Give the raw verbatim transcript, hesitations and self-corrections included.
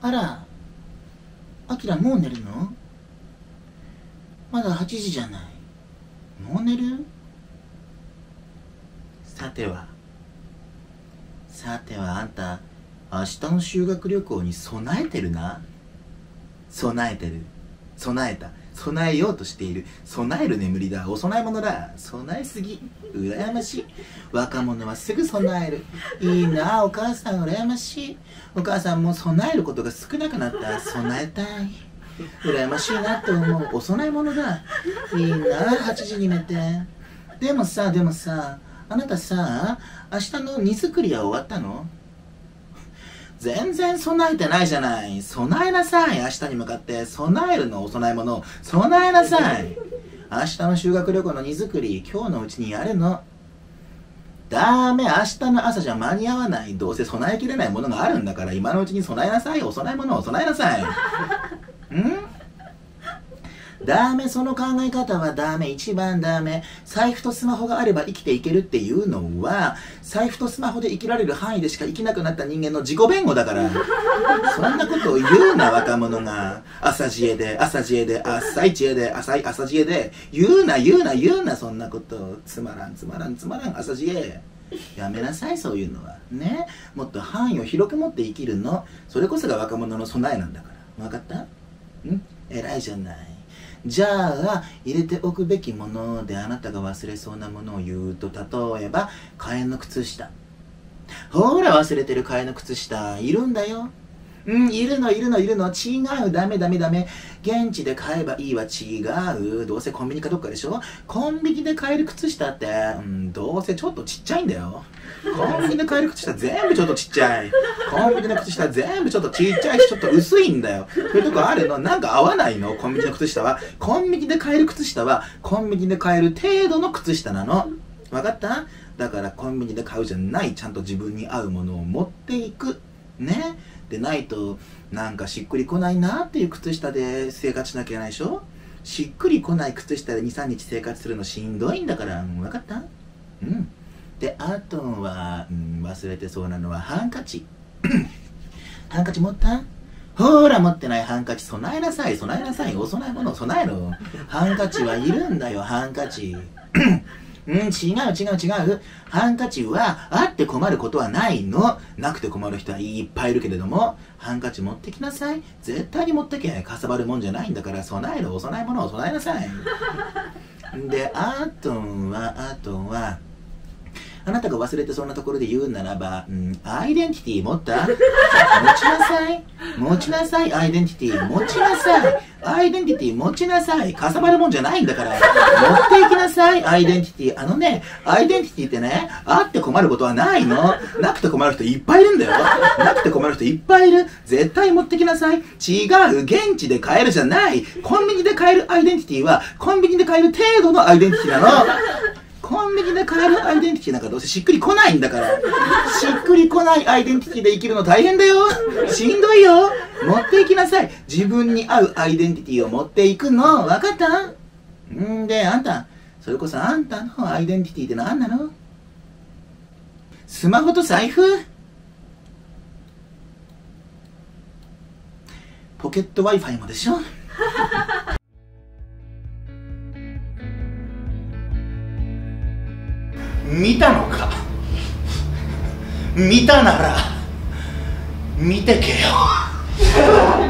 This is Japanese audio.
あら、あきらもう寝るの？まだはちじじゃない。もう寝る？さては、さてはあんた、明日の修学旅行に備えてるな。備えてる。備えた。備えようとしている。備える眠りだ。お供え物だ。備えすぎ。羨ましい。若者はすぐ備える。いいなあ、お母さん羨ましい。お母さんも備えることが少なくなった。備えたい。羨ましいなって思う。お供え物だ。いいなあ、はちじに寝て。でもさ、でもさ、あなたさ、明日の荷造りは終わったの？全然備えてないじゃない。備えなさい。明日に向かって備えるの。お供え物。備えなさい。明日の修学旅行の荷造り、今日のうちにやるの。ダメ。明日の朝じゃ間に合わない。どうせ備えきれないものがあるんだから、今のうちに備えなさい。お供え物を備えなさい。ん？ダメ。その考え方はダメ。一番ダメ。財布とスマホがあれば生きていけるっていうのは、財布とスマホで生きられる範囲でしか生きなくなった人間の自己弁護だから。そんなことを言うな、若者が。朝知恵で、朝知恵で、浅い知恵で、浅い朝知恵で。言うな、言うな、言うな、そんなこと。つまらん、つまらん、つまらん、朝知恵。やめなさい、そういうのは。ね。もっと範囲を広く持って生きるの。それこそが若者の備えなんだから。わかった？ん？偉いじゃない。じゃあ、入れておくべきものであなたが忘れそうなものを言うと、例えば、替えの靴下。ほら、忘れてる替えの靴下、いるんだよ。うん、いるの、いるの、いるの。違う。ダメダメダメ。現地で買えばいいは違う。どうせコンビニかどっかでしょ。コンビニで買える靴下って、うん、どうせちょっとちっちゃいんだよ。コンビニで買える靴下全部ちょっとちっちゃい。コンビニの靴下全部ちょっとちっちゃいし、ちょっと薄いんだよ。そういうとこあるの？なんか合わないの？コンビニの靴下は。コンビニで買える靴下は、コンビニで買える程度の靴下なの。わかった？だからコンビニで買うじゃない。ちゃんと自分に合うものを持っていく。ね。でないと、なんかしっくりこないなっていう靴下で生活しなきゃいけないでしょ。しっくりこない靴下でに、さんにち生活するのしんどいんだから。分かった？うん。で、あとは、うん、忘れてそうなのはハンカチ。ハンカチ持った？ほーら、持ってないハンカチ備えなさい。備えなさい。お供え物を備えろ。ハンカチはいるんだよ、ハンカチ。うん、違う違う違う。ハンカチはあって困ることはないの。なくて困る人はいっぱいいるけれども、ハンカチ持ってきなさい。絶対に持ってけ。かさばるもんじゃないんだから、備えろ。お供え物を備えなさい。で、あとは、あとは、あなたが忘れてそんなところで言うならば、うん、アイデンティティ持った？持ちなさい。持ちなさい、アイデンティティ。持ちなさい。アイデンティティ持ちなさい。かさばるもんじゃないんだから。持っていきなさい、アイデンティティ。あのね、アイデンティティってね、あって困ることはないの。なくて困る人いっぱいいるんだよ。なくて困る人いっぱいいる。絶対持ってきなさい。違う、現地で買えるじゃない。コンビニで買えるアイデンティティは、コンビニで買える程度のアイデンティティなの。コンビニで買えるアイデンティティなんかどうせしっくりこないんだから。しっくりこないアイデンティティで生きるの大変だよ。しんどいよ。持っていきなさい。自分に合うアイデンティティを持っていくの。わかった？んで、あんた、それこそあんたのアイデンティティって何なの？スマホと財布？ポケット Wi-Fi もでしょ？見たのか？見たなら見てけよ。